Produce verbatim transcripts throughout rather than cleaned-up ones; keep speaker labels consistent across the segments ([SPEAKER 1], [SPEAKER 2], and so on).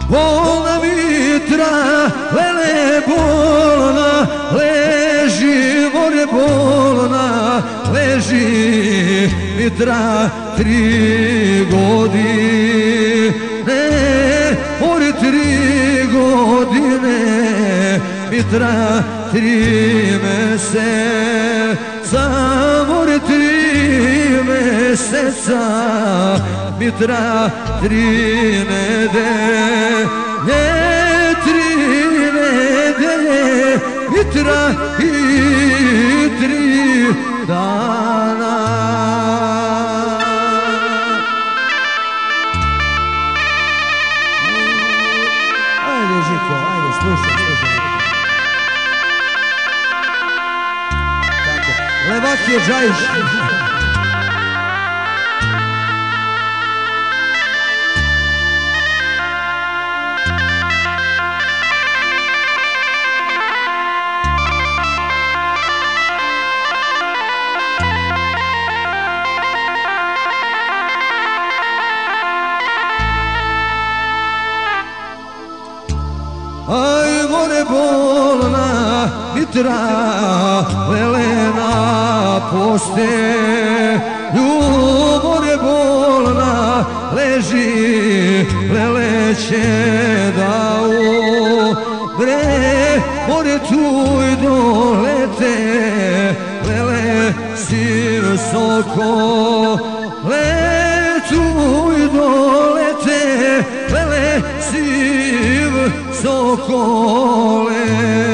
[SPEAKER 1] Bolna Mitra, lele bolna, leži more bolna, leži Mitra tri godine, more tri godine, Mitra tri meseca, more tri meseca, Mitra tri nedelje, tri nedelje, Mitra i tri dana. Ajde Žiko, ajde, slušaj, slušaj. Levak je Džajiš. Aj more bolna Mitra, lelena postelju, more bolna leži, leleće da umre, more tu i dolete, lele si visoko, le tu i dolete, lele si sokole.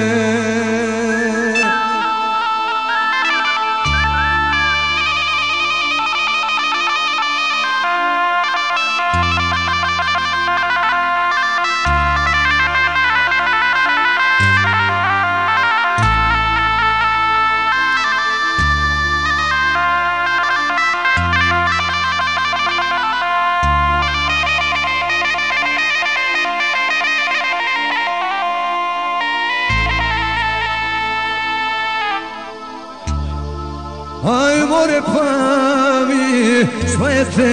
[SPEAKER 1] Aj more pa mi svete,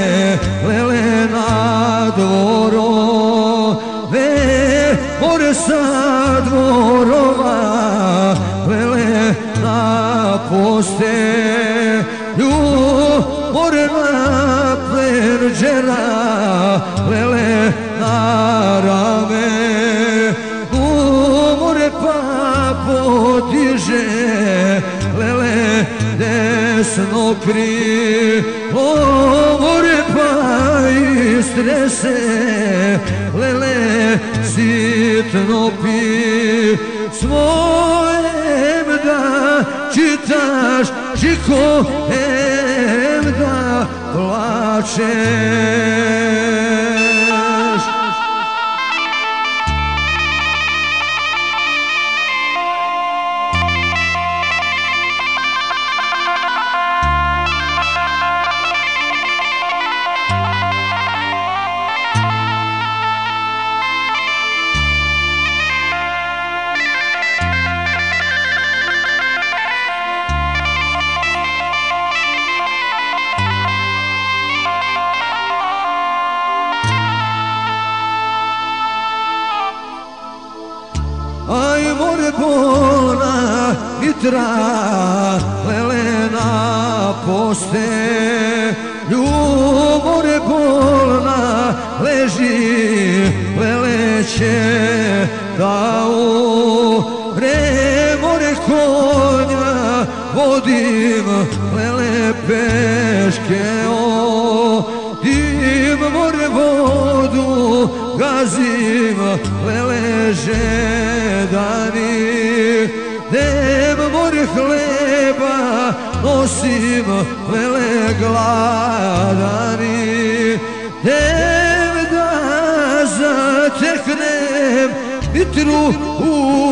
[SPEAKER 1] lelena dvorove, more sa dvorova, lelena postelju, more na plenđera, lele na rame, more pa podiže, lele desno krilo, more pa istrese, lele sitno pismoem da čitaš, Žiko, em da plačeš. Aj more bolna Mitra, lelena postelju, more bolna leži, leleće da umre, more konja vodim, lele peške odim, more vodu gazim, lele žedani, dem more hleba nosim, lele gladani, dem da zateknem Mitru u